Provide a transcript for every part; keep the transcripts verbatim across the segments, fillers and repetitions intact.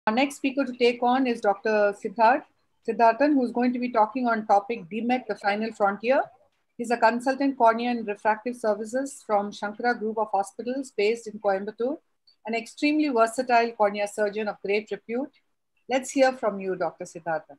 Our next speaker to take on is Doctor Siddharth Siddharthan, who's going to be talking on topic D MEC, the final frontier. He's a consultant cornea and refractive services from Shankara Group of Hospitals based in Coimbatore, an extremely versatile cornea surgeon of great repute. Let's hear from you, Doctor Siddharthan.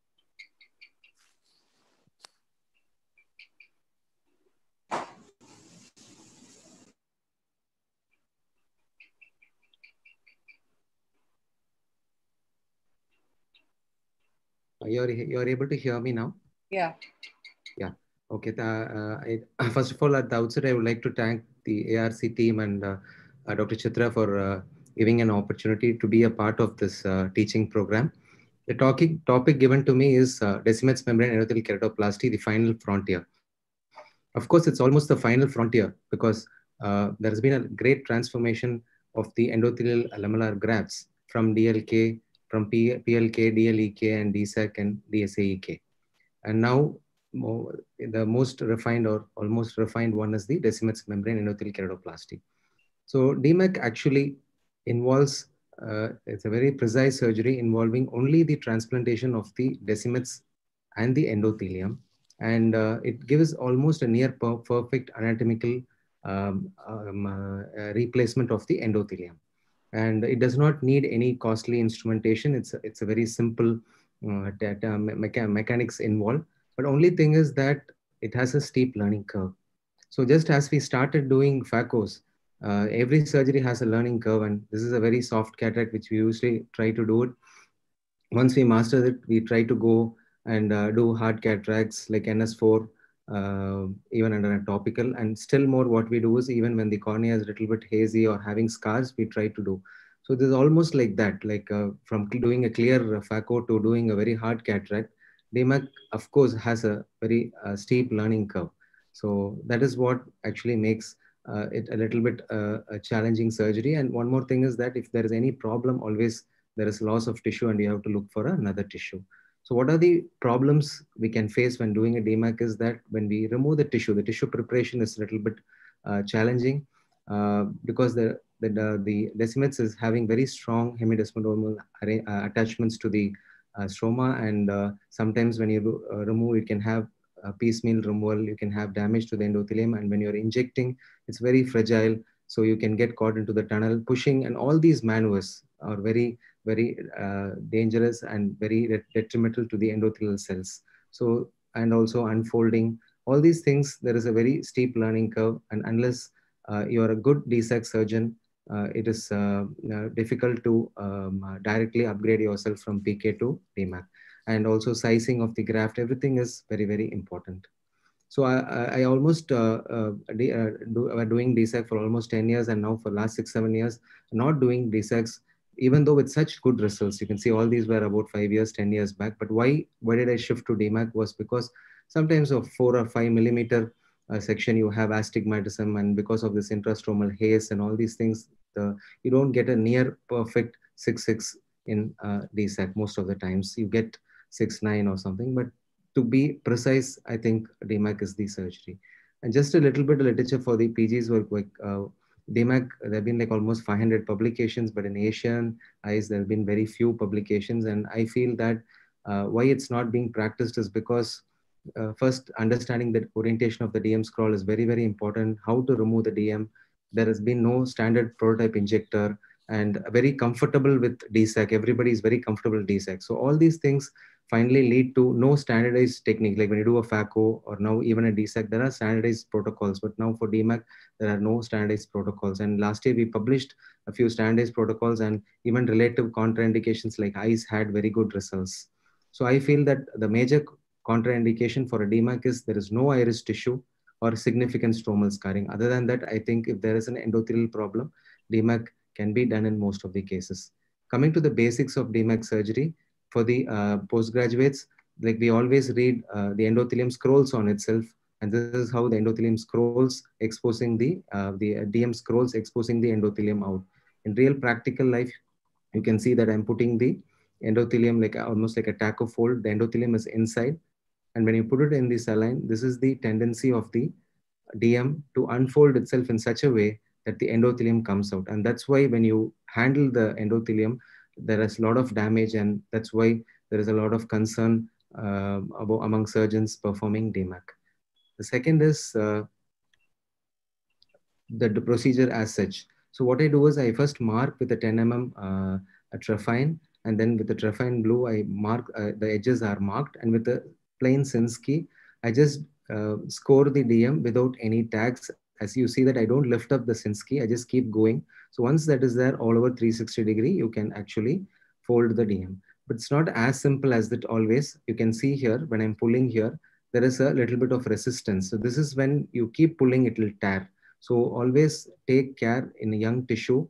You're, you're able to hear me now? Yeah. Yeah. Okay. The, uh, I, first of all, at the outset, I would like to thank the A R C team and uh, uh, Doctor Chitra for uh, giving an opportunity to be a part of this uh, teaching program. The topic, topic given to me is uh, Descemet's membrane endothelial keratoplasty, the final frontier. Of course, it's almost the final frontier because uh, there has been a great transformation of the endothelial lamellar grafts from D L K, from P, PLK, D L E K, and D SAC and D S A E K. And now more, the most refined or almost refined one is the Descemet's membrane endothelial keratoplasty. So D MEC actually involves, uh, it's a very precise surgery involving only the transplantation of the Descemet's and the endothelium. And uh, it gives almost a near per perfect anatomical um, um, uh, replacement of the endothelium. And it does not need any costly instrumentation. It's a, it's a very simple uh, data, mecha mechanics involved. But only thing is that it has a steep learning curve. So just as we started doing phaco's, uh, every surgery has a learning curve, and this is a very soft cataract, which we usually try to do it. Once we master it, we try to go and uh, do hard cataracts like N S four, uh, even under a topical. And still more, what we do is even when the cornea is a little bit hazy or having scars, we try to do. So this is almost like that, like uh, from doing a clear phaco to doing a very hard cataract. D MEC, of course, has a very uh, steep learning curve. So that is what actually makes uh, it a little bit uh, a challenging surgery. And one more thing is that if there is any problem, always there is loss of tissue and you have to look for another tissue. So what are the problems we can face when doing a D MEC is that when we remove the tissue, the tissue preparation is a little bit uh, challenging uh, because the, the, the, the Descemet's is having very strong hemidesmodermal uh, attachments to the uh, stroma, and uh, sometimes when you uh, remove, you can have a piecemeal removal, you can have damage to the endothelium, and when you're injecting, it's very fragile, so you can get caught into the tunnel pushing, and all these maneuvers are very very uh, dangerous and very detrimental to the endothelial cells. So, and also unfolding, all these things, there is a very steep learning curve, and unless uh, you are a good D SAC surgeon, uh, it is uh, uh, difficult to um, uh, directly upgrade yourself from P K to D MEC. And also sizing of the graft, everything is very, very important. So I, I, I almost uh, uh, uh, do, uh, doing D SAC for almost ten years, and now for last six, seven years, not doing D SACs, even though with such good results. You can see all these were about five years, ten years back. But why, why did I shift to D MEC was because sometimes of four or five millimeter uh, section, you have astigmatism, and because of this intrastromal haze and all these things, the, you don't get a near perfect six six in uh, D SAC most of the times. You get six nine or something, but to be precise, I think D MEC is the surgery. And just a little bit of literature for the P G's work, like uh, D MEC, there have been like almost five hundred publications, but in Asian eyes, there have been very few publications. And I feel that uh, why it's not being practiced is because uh, first, understanding the orientation of the D M scroll is very, very important. How to remove the D M. There has been no standard prototype injector, and very comfortable with D SAC. Everybody is very comfortable with D SAC. So all these things finally lead to no standardized technique. Like when you do a phaco or now even a D SAC, there are standardized protocols. But now for D MEC, there are no standardized protocols. And last year we published a few standardized protocols, and even relative contraindications like eyes had very good results. So I feel that the major contraindication for a D MEC is there is no iris tissue or significant stromal scarring. Other than that, I think if there is an endothelial problem, D MEC can be done in most of the cases. Coming to the basics of D MEC surgery, for the uh, postgraduates, like we always read, uh, the endothelium scrolls on itself, and this is how the endothelium scrolls exposing the uh, the D M scrolls exposing the endothelium out. In real practical life, you can see that I'm putting the endothelium like almost like a taco fold. The endothelium is inside, and when you put it in the saline, this is the tendency of the D M to unfold itself in such a way that the endothelium comes out. And that's why when you handle the endothelium, there is a lot of damage, and that's why there is a lot of concern uh, about, among surgeons performing D M A C. The second is uh, the, the procedure as such. So what I do is I first mark with a ten millimeter uh, a trephine, and then with the trephine blue, I mark uh, the edges are marked, and with the plain Sinskey, I just uh, score the D M without any tags. As you see that I don't lift up the Sinskey, I just keep going. So once that is there all over three hundred sixty degree, you can actually fold the D M. But it's not as simple as that always. You can see here when I'm pulling here, there is a little bit of resistance. So this is when you keep pulling, it will tear. So always take care in a young tissue.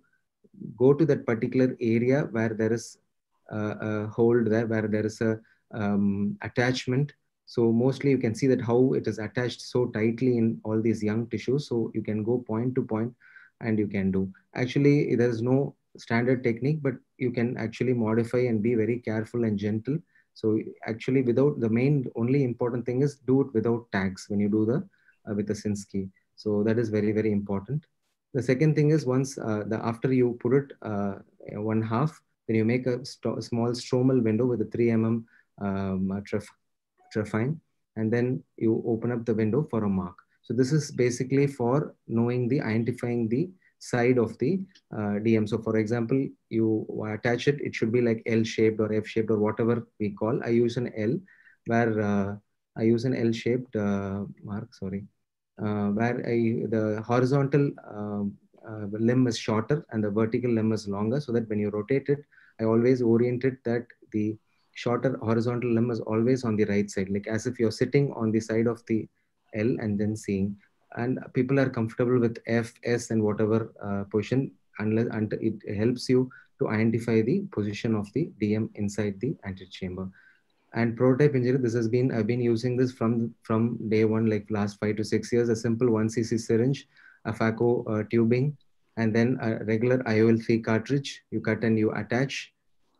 Go to that particular area where there is a, a hold there, where there is a um, attachment. So mostly you can see that how it is attached so tightly in all these young tissues. So you can go point to point and you can do. Actually, there is no standard technique, but you can actually modify and be very careful and gentle. So actually, without the main only important thing is do it without tags when you do the uh, with the Sinskey. So that is very, very important. The second thing is once uh, the after you put it uh, one half, then you make a st small stromal window with a three millimeter um, trephine, and then you open up the window for a mark. So this is basically for knowing the identifying the side of the uh, D M. So for example, you attach it, it should be like L shaped or F shaped or whatever we call. I use an L where uh, I use an L shaped uh, mark, sorry, uh, where I, the horizontal um, uh, limb is shorter and the vertical limb is longer, so that when you rotate it, I always orient it that the shorter horizontal limb is always on the right side, like as if you're sitting on the side of the L and then seeing. And people are comfortable with F, S, and whatever uh, position, unless until it helps you to identify the position of the D M inside the antechamber. And prototype engineering, this has been, I've been using this from from day one, like last five to six years. A simple one c c syringe, a phaco uh, tubing, and then a regular I O L three cartridge. You cut and you attach,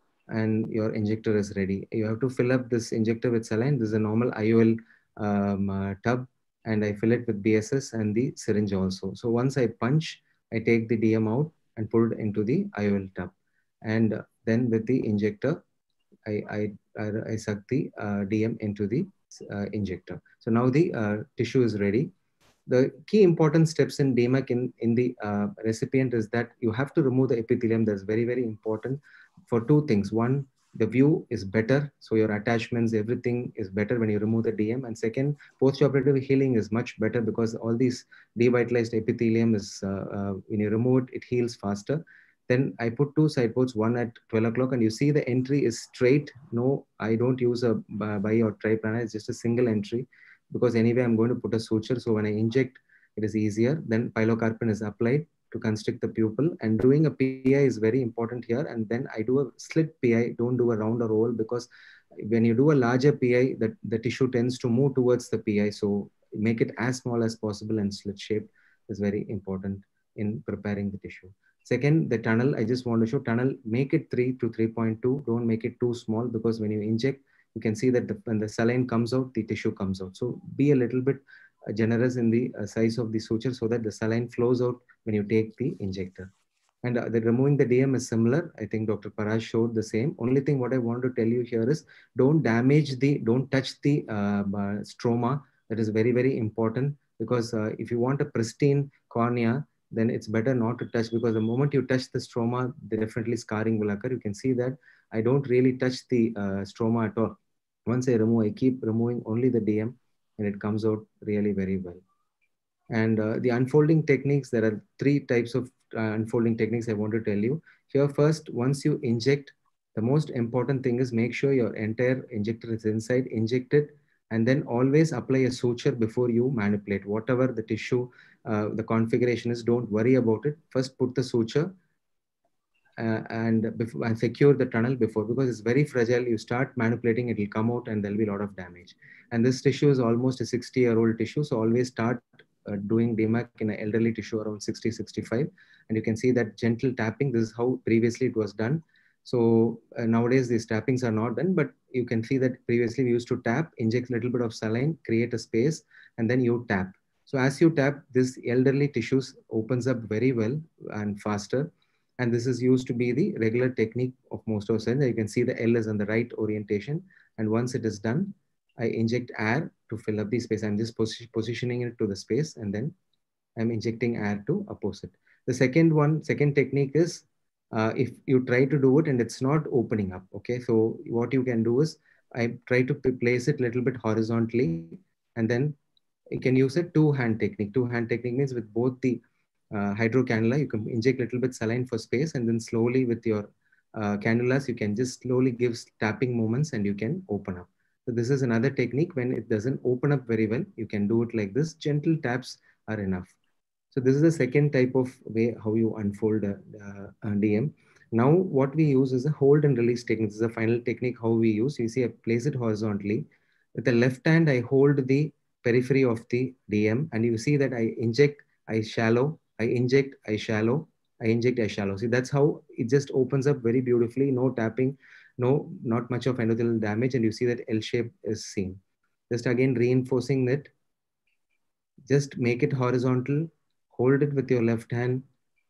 and your injector is ready. You have to fill up this injector with saline. This is a normal I O L um, uh, tub, and I fill it with B S S and the syringe also. So once I punch, I take the D M out and put it into the I O L tub, and then with the injector, I, I, I, I suck the uh, D M into the uh, injector. So now the uh, tissue is ready. The key important steps in D M A C in, in the uh, recipient is that you have to remove the epithelium. That's very, very important for two things. One, the view is better. So your attachments, everything is better when you remove the D M. And second, post-operative healing is much better because all these devitalized epithelium is, uh, uh, when you remove it, it heals faster. Then I put two side ports, one at twelve o'clock, and you see the entry is straight. No, I don't use a bi or triplanar. It's just a single entry because anyway, I'm going to put a suture. So when I inject, it is easier. Then pilocarpine is applied to constrict the pupil, and doing a P I is very important here. And then I do a slit P I, don't do a round or oval, because when you do a larger P I, the, the tissue tends to move towards the P I. So make it as small as possible, and slit shaped is very important in preparing the tissue. Second, the tunnel, I just want to show tunnel, make it three to three point two. Don't make it too small, because when you inject, you can see that the, when the saline comes out, the tissue comes out. So be a little bit uh, generous in the uh, size of the suture so that the saline flows out when you take the injector. And uh, the removing the D M is similar. I think Doctor Parash showed the same. Only thing what I want to tell you here is don't damage the, don't touch the uh, uh, stroma. That is very, very important, because uh, if you want a pristine cornea, then it's better not to touch, because the moment you touch the stroma, definitely scarring will occur. You can see that I don't really touch the uh, stroma at all. Once I remove, I keep removing only the D M, and it comes out really very well. And uh, the unfolding techniques, there are three types of uh, unfolding techniques I want to tell you. Here first, once you inject, the most important thing is make sure your entire injector is inside, inject it, and then always apply a suture before you manipulate. Whatever the tissue, uh, the configuration is, don't worry about it. First put the suture uh, and, before, and secure the tunnel before, because it's very fragile. You start manipulating, it will come out and there'll be a lot of damage. And this tissue is almost a sixty year old tissue. So always start uh, doing D M A C in an elderly tissue around sixty, sixty-five. And you can see that gentle tapping. This is how previously it was done. So uh, nowadays these tappings are not done, but you can see that previously we used to tap, inject a little bit of saline, create a space, and then you tap. So as you tap, this elderly tissues opens up very well and faster. And this is used to be the regular technique of most of us. You can see the L is on the right orientation. And once it is done, I inject air to fill up the space. I'm just pos positioning it to the space, and then I'm injecting air to oppose it. The second one, second technique is uh, if you try to do it and it's not opening up. Okay, so what you can do is I try to place it a little bit horizontally, and then you can use a two-hand technique. Two-hand technique means with both the uh, hydro cannula, you can inject a little bit saline for space, and then slowly with your uh, cannulas, you can just slowly give tapping movements and you can open up. So this is another technique. When it doesn't open up very well, you can do it like this. Gentle taps are enough. So this is the second type of way how you unfold a, a, a D M. Now what we use is a hold and release technique. This is the final technique how we use. You see I place it horizontally. With the left hand, I hold the periphery of the D M, and you see that I inject, I shallow, I inject, I shallow, I inject, I shallow. See, that's how it just opens up very beautifully. No tapping, no, not much of endothelial damage, and you see that L shape is seen. Just again reinforcing that. Just make it horizontal, hold it with your left hand,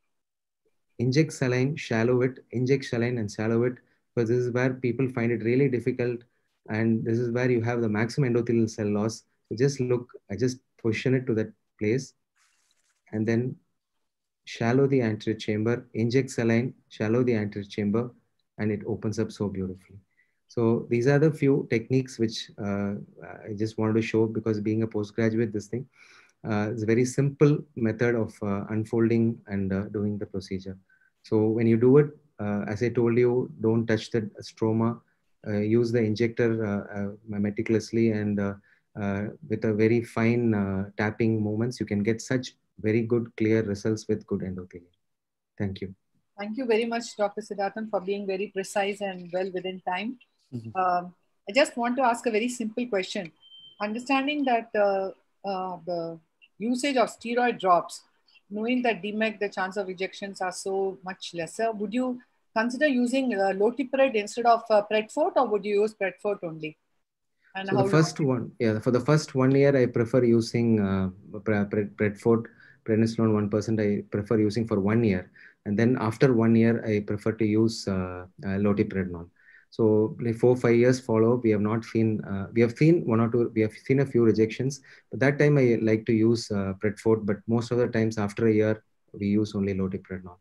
inject saline, shallow it, inject saline and shallow it, because this is where people find it really difficult, and this is where you have the maximum endothelial cell loss. So just look, I just position it to that place, and then shallow the anterior chamber, inject saline, shallow the anterior chamber, and it opens up so beautifully. So these are the few techniques which uh, I just wanted to show, because being a postgraduate, this thing, uh, it's a very simple method of uh, unfolding and uh, doing the procedure. So when you do it, uh, as I told you, don't touch the stroma, uh, use the injector uh, uh, meticulously, and uh, uh, with a very fine uh, tapping movements, you can get such very good, clear results with good endothelium. Thank you. Thank you very much, Doctor Siddharthan, for being very precise and well within time. Mm-hmm. um, I just want to ask a very simple question. Understanding that uh, uh, the usage of steroid drops, knowing that D M E C, the chance of ejections are so much lesser, would you consider using uh, Lotipred instead of uh, Predfort, or would you use Predfort only? And so the first long? one, yeah, for the first one year, I prefer using uh, Predfort, prednisolone one percent, I prefer using for one year. And then after one year, I prefer to use uh, uh, Lotiprednol. So like four, five years follow, we have not seen, uh, we have seen one or two, we have seen a few rejections, but that time I like to use uh, Predfort, but most of the times after a year, we use only Lotiprednol.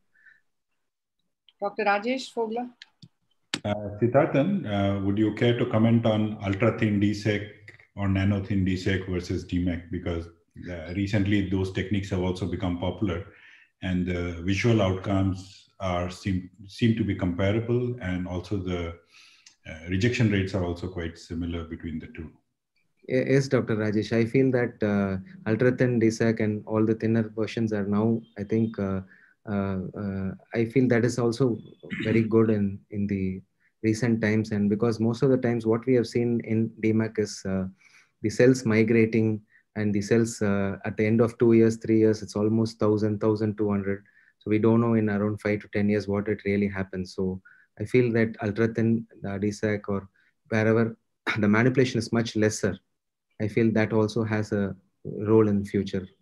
Doctor Rajesh Fogla. Uh, Siddharthan, uh, would you care to comment on ultra-thin D sec or nano-thin D sec versus D M E C? Because uh, recently those techniques have also become popular, and the visual outcomes are seem, seem to be comparable, and also the uh, rejection rates are also quite similar between the two. Yes, Doctor Rajesh, I feel that uh, ultra-thin D sec and all the thinner versions are now, I think, uh, uh, uh, I feel that is also very good in, in the recent times. And because most of the times what we have seen in D M E C is uh, the cells migrating, and the cells uh, at the end of two years, three years, it's almost one thousand, one thousand two hundred. So we don't know in around five to ten years what it really happens. So I feel that ultra-thin uh, D sec or wherever the manipulation is much lesser, I feel that also has a role in future